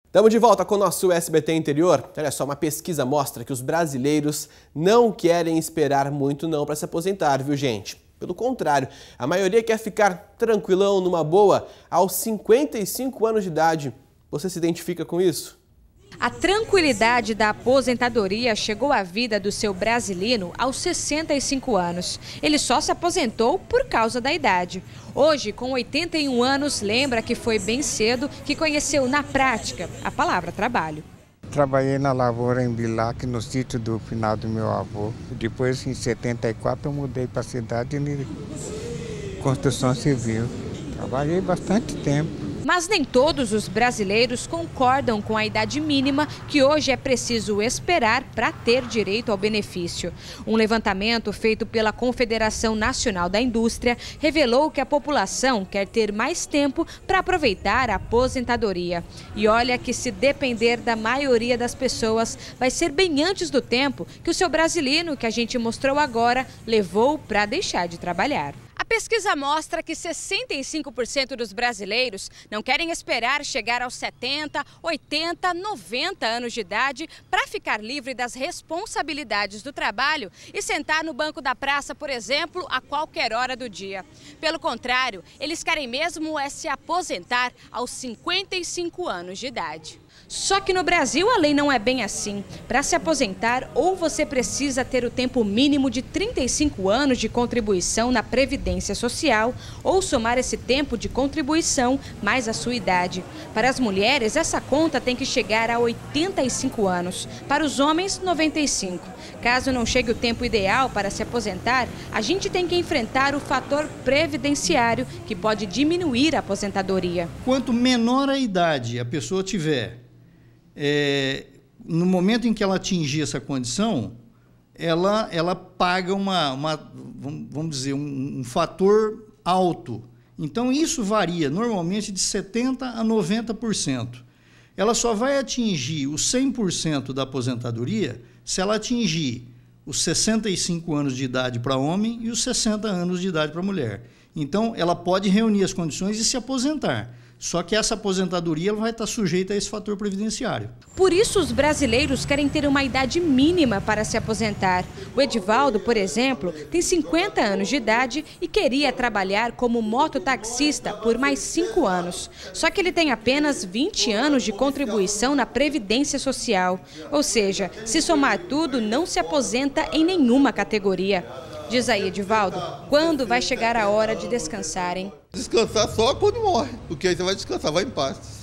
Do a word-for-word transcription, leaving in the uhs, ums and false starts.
Estamos de volta com o nosso S B T Interior. Olha só, uma pesquisa mostra que os brasileiros não querem esperar muito não para se aposentar, viu, gente? Pelo contrário, a maioria quer ficar tranquilão, numa boa, aos cinquenta e cinco anos de idade. Você se identifica com isso? A tranquilidade da aposentadoria chegou à vida do seu brasilino aos sessenta e cinco anos. Ele só se aposentou por causa da idade. Hoje, com oitenta e um anos, lembra que foi bem cedo que conheceu na prática a palavra trabalho. Trabalhei na lavoura em Bilac, no sítio do finado do meu avô. Depois, em setenta e quatro, eu mudei para a cidade de construção civil. Trabalhei bastante tempo. Mas nem todos os brasileiros concordam com a idade mínima que hoje é preciso esperar para ter direito ao benefício. Um levantamento feito pela Confederação Nacional da Indústria revelou que a população quer ter mais tempo para aproveitar a aposentadoria. E olha que, se depender da maioria das pessoas, vai ser bem antes do tempo que o seu brasilino, que a gente mostrou agora, levou para deixar de trabalhar. A pesquisa mostra que sessenta e cinco por cento dos brasileiros não querem esperar chegar aos setenta, oitenta, noventa anos de idade para ficar livre das responsabilidades do trabalho e sentar no banco da praça, por exemplo, a qualquer hora do dia. Pelo contrário, eles querem mesmo é se aposentar aos cinquenta e cinco anos de idade. Só que no Brasil a lei não é bem assim. Para se aposentar, ou você precisa ter o tempo mínimo de trinta e cinco anos de contribuição na Previdência Social, ou somar esse tempo de contribuição mais a sua idade. Para as mulheres, essa conta tem que chegar a oitenta e cinco anos. Para os homens, noventa e cinco. Caso não chegue o tempo ideal para se aposentar, a gente tem que enfrentar o fator previdenciário, que pode diminuir a aposentadoria. Quanto menor a idade a pessoa tiver, É, no momento em que ela atingir essa condição, ela, ela paga uma, uma vamos dizer, um, um fator alto. Então, isso varia normalmente de setenta por cento a noventa por cento. Ela só vai atingir os cem por cento da aposentadoria se ela atingir os sessenta e cinco anos de idade para homem e os sessenta anos de idade para mulher. Então, ela pode reunir as condições e se aposentar. Só que essa aposentadoria ela vai estar sujeita a esse fator previdenciário. Por isso, os brasileiros querem ter uma idade mínima para se aposentar. O Edivaldo, por exemplo, tem cinquenta anos de idade e queria trabalhar como mototaxista por mais cinco anos. Só que ele tem apenas vinte anos de contribuição na Previdência Social. Ou seja, se somar tudo, não se aposenta em nenhuma categoria. Diz aí, Edivaldo, quando vai chegar a hora de descansar, hein? Descansar só quando morre, porque aí você vai descansar, vai em paz.